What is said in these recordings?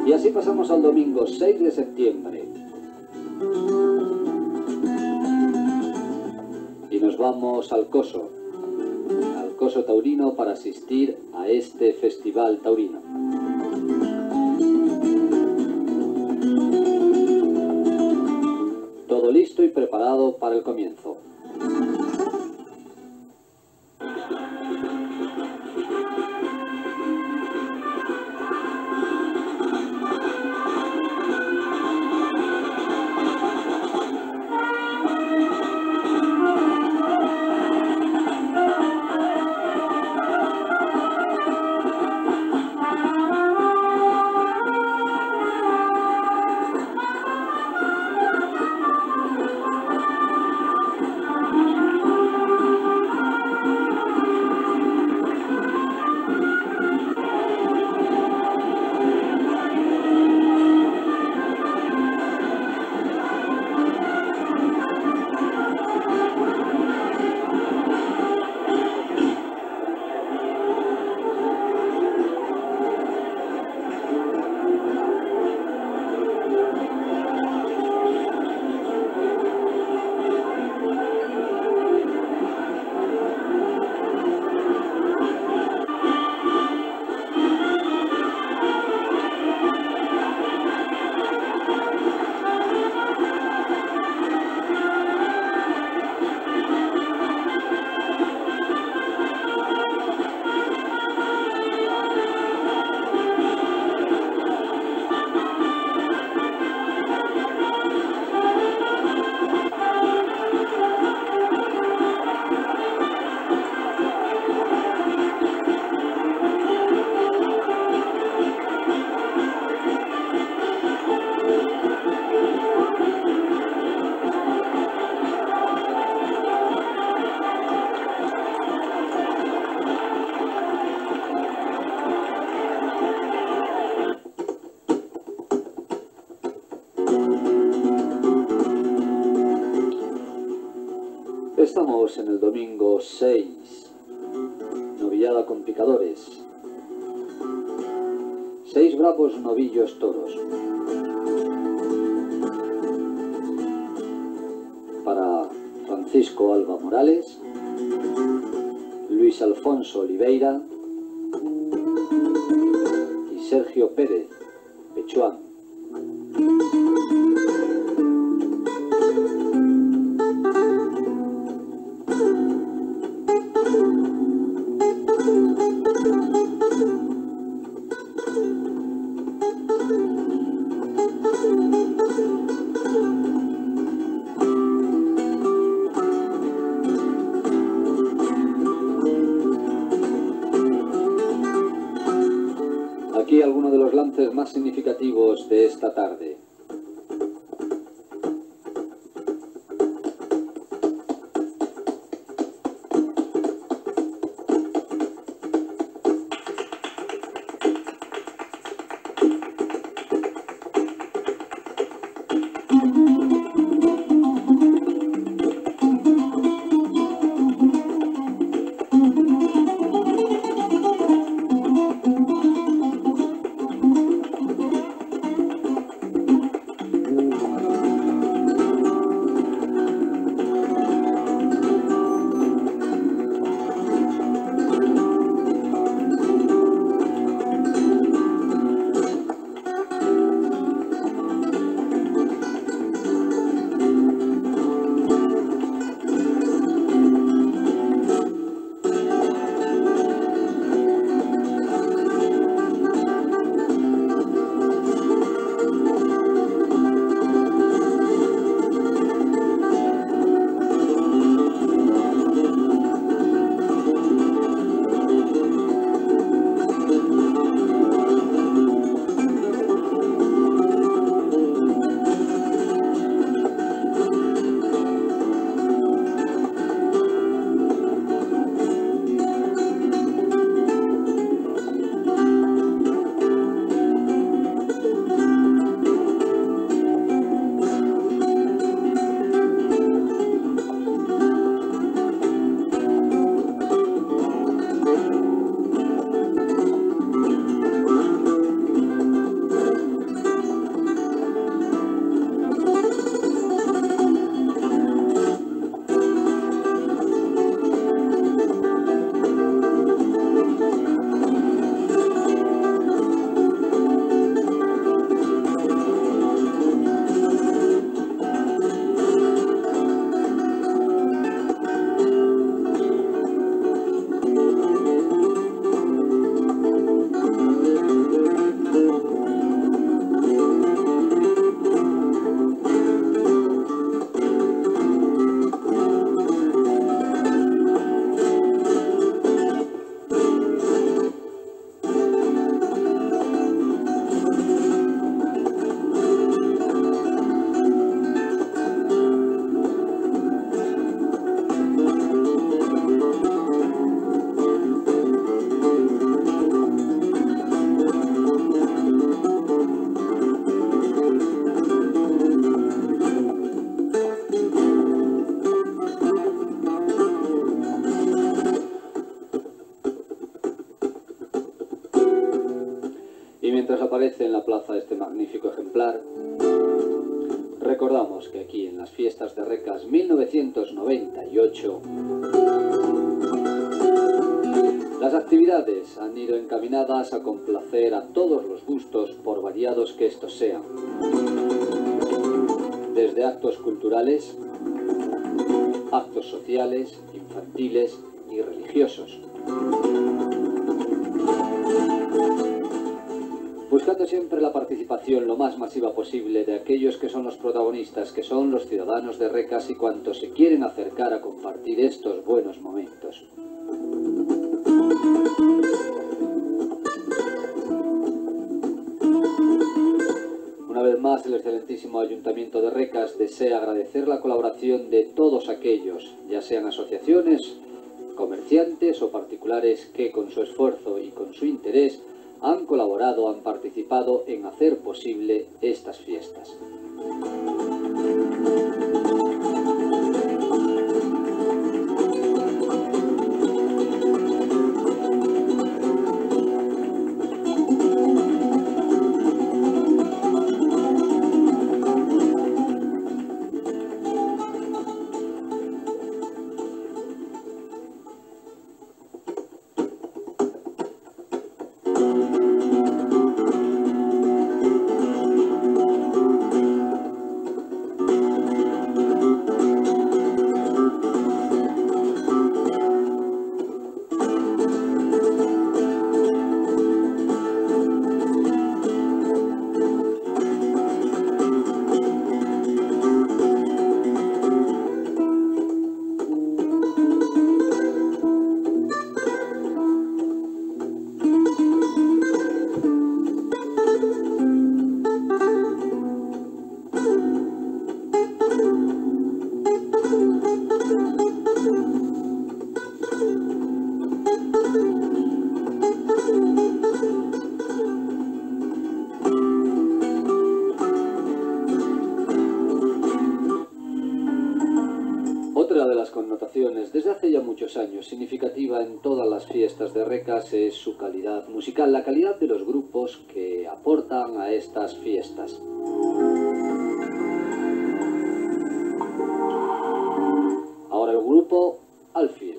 Y así pasamos al domingo 6 de septiembre. Y nos vamos al Coso taurino para asistir a este festival taurino. Todo listo y preparado para el comienzo. Estamos en el domingo 6, novillada con picadores, 6 bravos novillos toros. Para Francisco Alba Morales, Luis Alfonso Oliveira y Sergio Pérez Pechuán. Aquí algunos de los lances más significativos de esta tarde. aparece en la plaza este magnífico ejemplar, recordamos que aquí en las fiestas de Recas 1998 las actividades han ido encaminadas a complacer a todos los gustos, por variados que estos sean, desde actos culturales, actos sociales, infantiles y religiosos, buscando siempre la participación lo más masiva posible de aquellos que son los protagonistas, que son los ciudadanos de Recas y cuantos se quieren acercar a compartir estos buenos momentos. Una vez más, el excelentísimo Ayuntamiento de Recas desea agradecer la colaboración de todos aquellos, ya sean asociaciones, comerciantes o particulares, que con su esfuerzo y con su interés han colaborado, han participado en hacer posible estas fiestas. Otra de las connotaciones, desde hace ya muchos años, significativa en todas las fiestas de Recas es su calidad musical, la calidad de los grupos que aportan a estas fiestas. Ahora el grupo Alfil.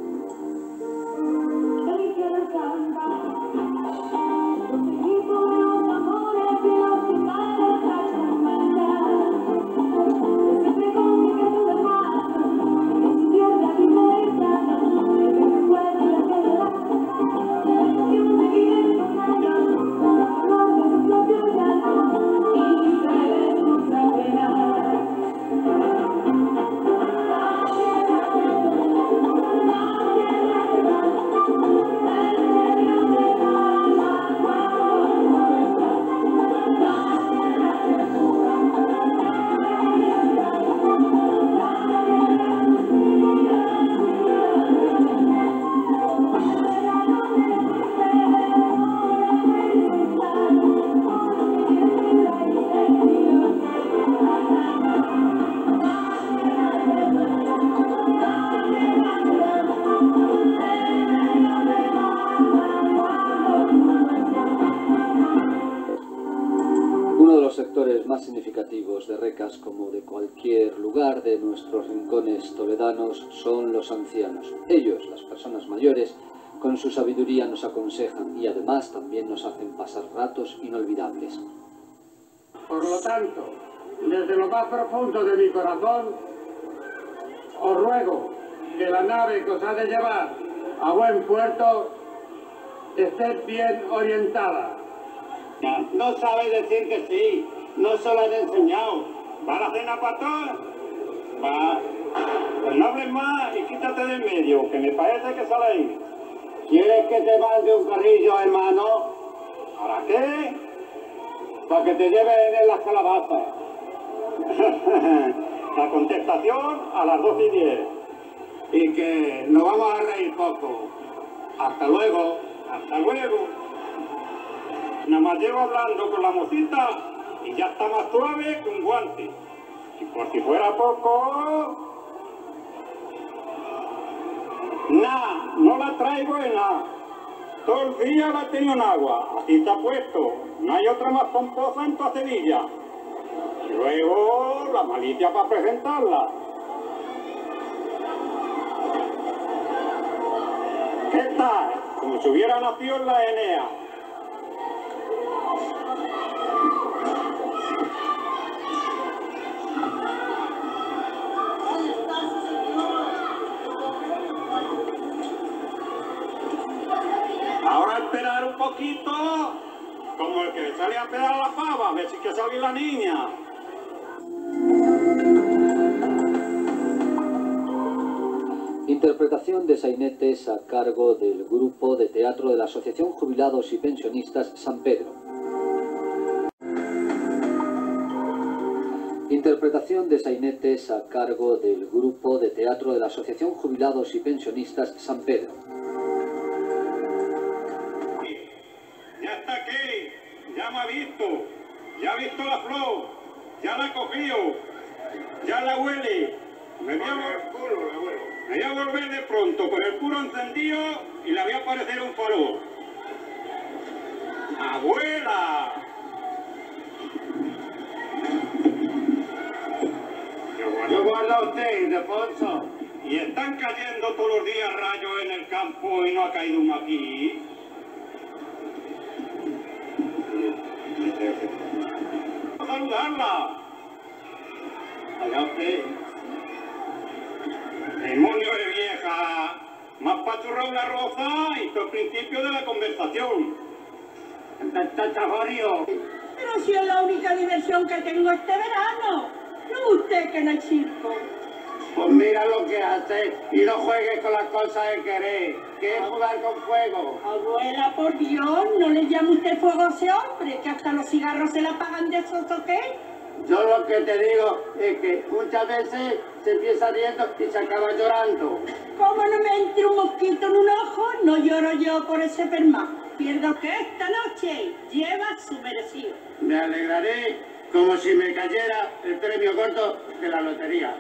Uno de los sectores más significativos de Recas, como de cualquier lugar de nuestros rincones toledanos, son los ancianos. Ellos, las personas mayores, con su sabiduría nos aconsejan y además también nos hacen pasar ratos inolvidables. Por lo tanto, desde lo más profundo de mi corazón, os ruego que la nave que os ha de llevar a buen puerto esté bien orientada. No sabe decir que sí, no se lo han enseñado. ¿Va a la cena para todos? Va. Pues no hables más y quítate de en medio, que me parece que sale ahí. ¿Quieres que te mande un carrillo, hermano? ¿Para qué? Para que te lleven en las calabazas. La contestación a las 12:10. Y que nos vamos a reír poco. Hasta luego. Hasta luego. Nada más llevo hablando con la mocita y ya está más suave que un guante. Y por si fuera poco... Nah, no la traigo en nada. Todo el día la he tenido en agua, así está puesto. No hay otra más pomposa en toda Sevilla. Y luego la malicia para presentarla. ¿Qué tal? Como si hubiera nacido en la Enea. Ahora esperar un poquito, como el que le sale a pegar la pava, a ver si que sale la niña. Interpretación de sainetes a cargo del grupo de teatro de la Asociación Jubilados y Pensionistas San Pedro. Interpretación de sainetes a cargo del grupo de teatro de la Asociación Jubilados y Pensionistas San Pedro. Ya está aquí, ya me ha visto, ya ha visto la flor, ya la ha cogido, ya la huele. Me voy a volver de pronto con el puro encendido y le voy a aparecer un farol. ¡Abuela! Yo guardo a usted, Ildefonso. Y están cayendo todos los días rayos en el campo y no ha caído uno aquí. ¡A saludarla! Allá usted. Demonio de vieja, más pachurrado la roza y todo el principio de la conversación. Está chafarío. Pero si es la única diversión que tengo este verano. No usted que no hay circo. Pues mira lo que hace y no juegues con las cosas de querer, que es jugar con fuego. Abuela, por Dios, no le llame usted fuego a ese hombre, que hasta los cigarros se la pagan de esos o qué. Yo lo que te digo es que muchas veces se empieza riendo y se acaba llorando. Como no me entre un mosquito en un ojo, no lloro yo por ese perma. Pierdo que esta noche lleva su merecido. Me alegraré como si me cayera el premio corto de la lotería.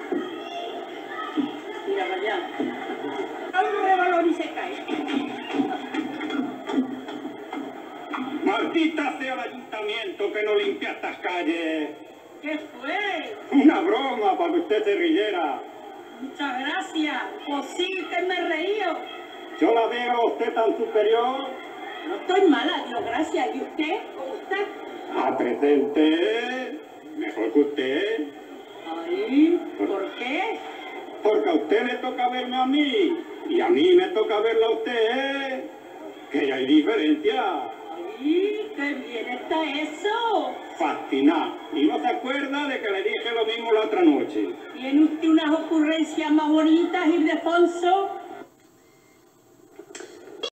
Mira, vaya. Un rebalón y se cae. ¡Maldita sea el ayuntamiento que no limpia estas calles! ¿Qué fue? Una broma para que usted se riera. Muchas gracias. Pues sí que me he reído. Yo la veo a usted tan superior. No estoy mala, Dios gracias. ¿Y usted? ¿Cómo está? A presente, mejor que usted. Ay, ¿por qué? Porque a usted le toca verme a mí y a mí me toca verla a usted. Que hay diferencia. ¡Ay, qué bien está eso! Fascinado. Y no se acuerda de que le dije lo mismo la otra noche. ¿Tiene usted unas ocurrencias más bonitas, Ildefonso?